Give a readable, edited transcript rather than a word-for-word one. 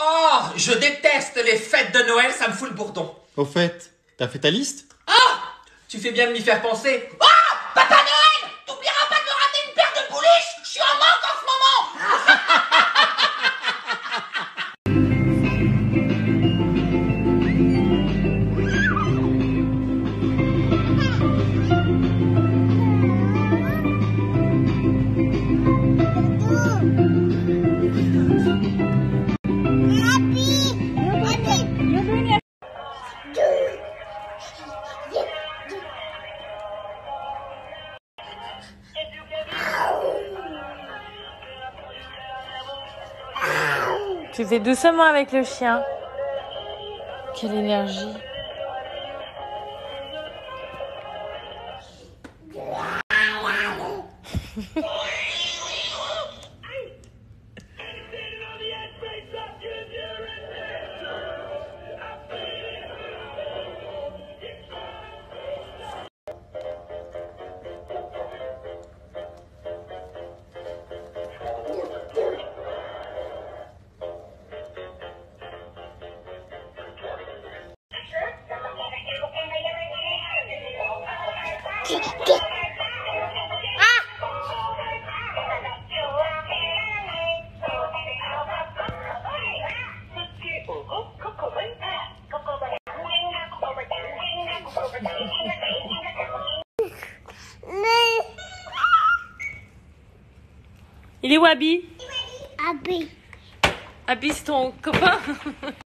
Oh, je déteste les fêtes de Noël, ça me fout le bourdon. Au fait, t'as fait ta liste? Ah, tu fais bien de m'y faire penser. Oh, Papa Noël, t'oublieras pas de me ramener une paire de pouliches. Je suis en manque en ce moment. Tu fais doucement avec le chien. Quelle énergie. Il est où Abby? Abby. Abby, c'est ton copain?